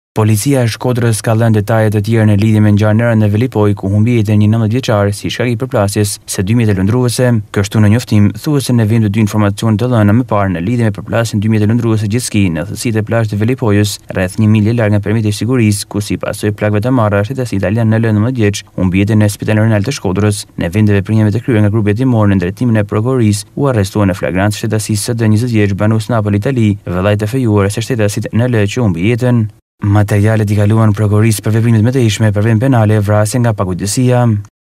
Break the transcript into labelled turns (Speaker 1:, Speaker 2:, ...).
Speaker 1: Policia e Shkodrës ka dhënë detaje të tjera në lidhje me ngjarjen e Velipoj ku humbi jetën një 19-vjeçar si shkak i përplasjes së dy mjete lundruese. Kështu në njoftim thuhet se në vend të dy informacione të dhëna më parë në lidhje me përplasjen e dy mjete lundruese jetski në thellësitë e plazhit të Velipojës, rreth 1 milje larg nga perimetri i sigurisë, ku si pasojë plagëve të marra shteti italian në 19 vjeç humbi jetën në Spitalin Rajonal të Shkodrës. Në vend të veprimeve të kryera nga grupi hetimor në drejtimin e prokurorisë u arrestuan në flagrant shtetësisë së 20 vjeç banues Napoli, Itali, vëllai të fejuar së shtetasit në L që humbi jetën. Materialet i kaluan prokurorisë për veprimet më të ishme për veprim penale, vrasje nga pakujdesia.